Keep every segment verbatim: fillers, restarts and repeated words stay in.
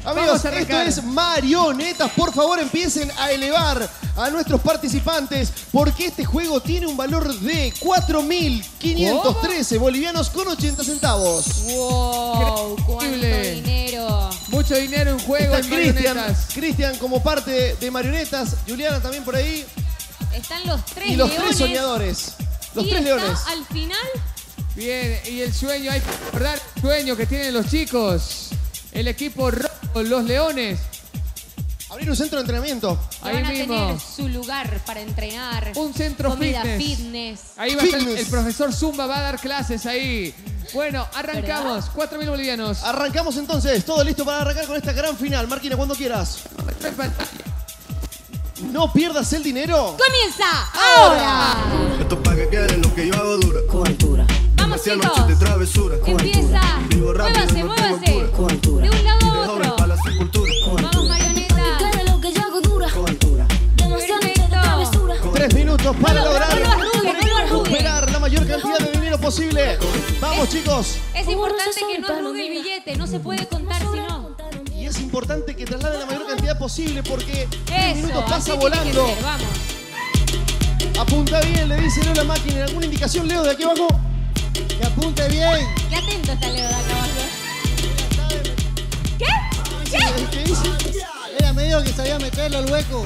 Amigos, esto es Marionetas. Por favor, empiecen a elevar a nuestros participantes porque este juego tiene un valor de cuatro mil quinientos trece bolivianos con ochenta centavos. ¡Wow! ¡Cuánto dinero! Mucho dinero en juego en Marionetas. Cristian como parte de Marionetas. Juliana también por ahí. Están los tres Y los leones. tres soñadores. Los y tres está leones. al final. Bien, y el sueño, hay que recordar el sueño que tienen los chicos. El equipo rojo, los leones. Abrir un centro de entrenamiento. Ahí van a mismo. tener su lugar para entrenar. Un centro comida fitness. fitness. Ahí va a estar el profesor Zumba, va a dar clases ahí. Bueno, arrancamos. cuatro mil bolivianos. Arrancamos entonces. Todo listo para arrancar con esta gran final. Marquina, cuando quieras. No pierdas el dinero. ¡Comienza ahora! Esto es para que quede lo que yo hago dura. Con altura. Vamos, chicos. Noche de travesura. Empieza. Muévase, muévase. Con altura. De un lado a De joven otro. para la sepultura. Vamos, Marioneta. Quede lo que yo hago dura. Con altura. Demasiada noche de travesura. Tres minutos para lograr vuelva Rubio, vuelva Rubio. recuperar la mayor cantidad de dinero posible. Vamos, chicos. Es importante que no arrugue el billete. No se puede contar si no. Y es importante que trasladen la mayor cantidad posible porque tres Eso, minutos así pasa tiene volando. que ser, vamos. Apunta bien, le dice Leo la máquina. ¿Alguna indicación, Leo, de aquí abajo? Que apunte bien. Qué atento está Leo de acá abajo. ¿Qué? ¿Qué? ¿Qué dice? Ella me dijo que sabía meterlo al hueco.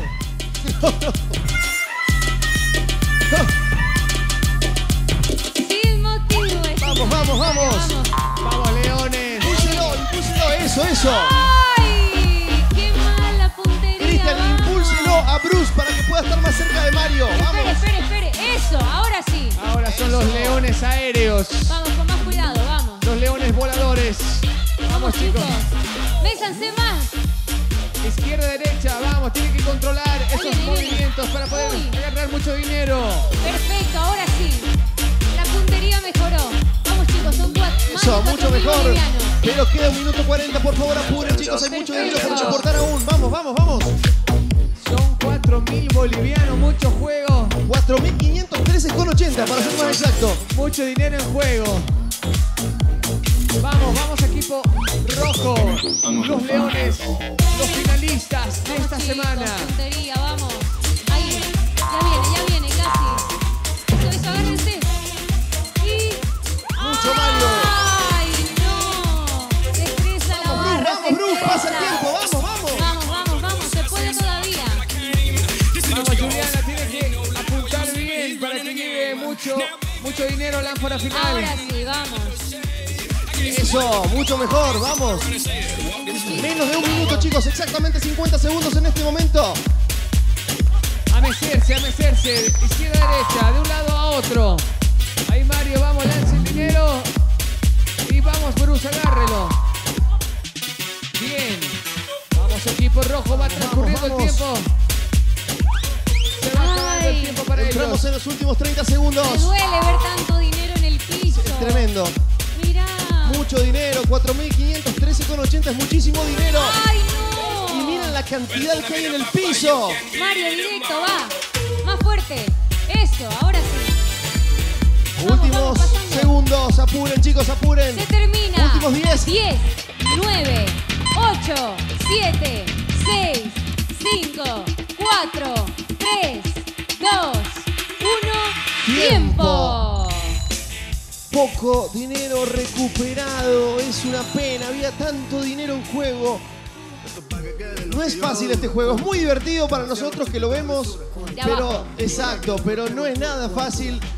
Sin motivo. es Vamos, sin vamos, motivo. vamos. Vamos, leones. Impúlselo, impúlselo. Eso, eso. ¡Ay! ¡Qué mala puntería! Cristian, vamos. impúlselo a Bruce para que pueda estar más cerca de Mario. Espere, Vamos. espere, espere. Eso, ahora sí. Ahora son los leones aéreos. Vamos, con más cuidado, vamos. Los leones voladores. Vamos, chicos. Mésanse más. Izquierda, derecha. Vamos, tienen que controlar esos viene, ahí viene. movimientos para poder Uy. agarrar mucho dinero. Perfecto, ahora sí. La puntería mejoró. Vamos, chicos, son cuatro. más Eso, de mucho cuatro mil mejor. bolivianos. Pero queda un minuto cuarenta, por favor, apuren, chicos. Hay mucho dinero por reportar aún. Vamos, vamos, vamos. Son cuatro mil bolivianos, mucho juego. cuatro mil quinientos trece con ochenta, para ser más exacto. Mucho dinero en juego. Vamos, vamos, equipo rojo. Los leones, los finalistas de esta Chicos, semana. puntería, vamos. Ahí. Ya viene, ya viene, casi. Eso, eso, agárrense. Y. Mucho Mario. ¡Ay, no! Se estresa la Vamos, Bruce, barra. vamos, se Bruce, pasa el estresa. tiempo. Vamos, vamos. Vamos, vamos, vamos. Se puede todavía. Vamos, Juliana, tiene que apuntar bien para que llegue mucho, mucho dinero a la ánfora final. Ahora sí, vamos. Eso, mucho mejor, vamos. Menos de un minuto, chicos, exactamente cincuenta segundos en este momento. A mecerse, a mecerse. Izquierda, derecha, de un lado a otro. Ahí Mario, vamos, lance el dinero. Y vamos, Bruce, agárrelo. Bien. Vamos, equipo rojo, va transcurriendo vamos. el tiempo. Se va acabando el Ay. tiempo para Entramos ellos. en los últimos treinta segundos. Me duele ver tanto dinero en el piso. Es tremendo. Mirá. Mucho dinero, cuatro mil quinientos trece con ochenta es muchísimo dinero. ¡Ay, Y no! miren la cantidad que hay en el piso. Mario, directo, va. Más fuerte. Eso, ahora sí. Vamos, Últimos vamos, pasando. segundos, apuren, chicos, apuren. Se termina. Últimos diez. diez, nueve, ocho, siete, seis, cinco, cuatro, tres, dos, uno. Tiempo. ¡Tiempo! Poco dinero recuperado, es una pena, había tanto dinero en juego. No es fácil este juego, es muy divertido para nosotros que lo vemos, De pero abajo. exacto, pero no es nada fácil.